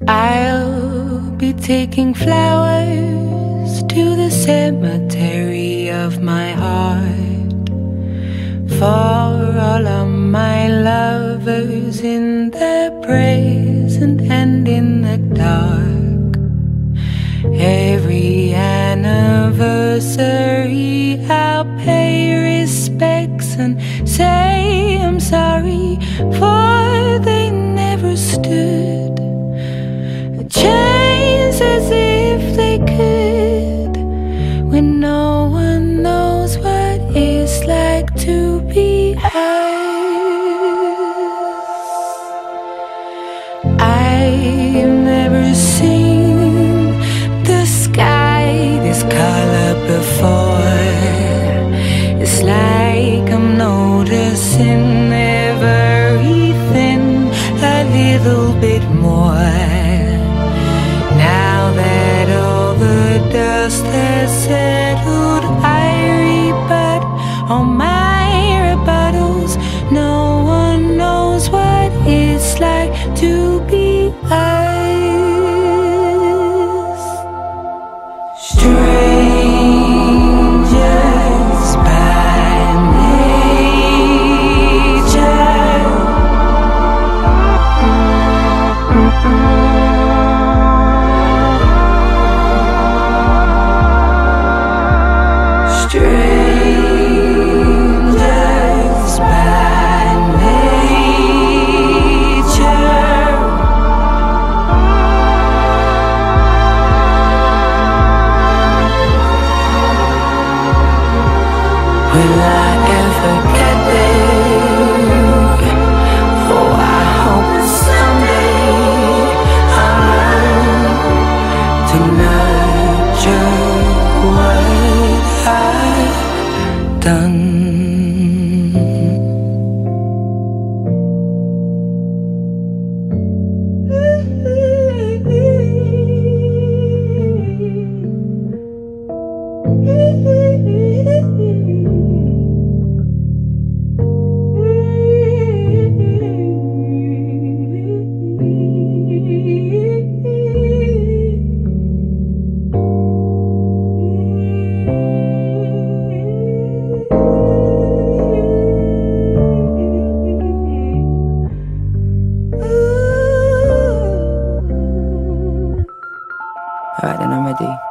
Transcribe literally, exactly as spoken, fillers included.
I'll be taking flowers to the cemetery of my heart, for all of my lovers in the present and in the dark. Every anniversary I'll pay respects and say I'm sorry, for they never stood a chance as if they could, when no one knows what it's like to be ours. I've never seen the sky this color before. It's like I'm noticing everything a little bit more, now that all the dust has settled. I rebut all my rebuttals. No one knows what it's like to be us, strangers by nature. Strangers by nature. Will I ever get there? Oh, I hope that someday I'll learn to nurture what I've done. Alright, then I'm ready.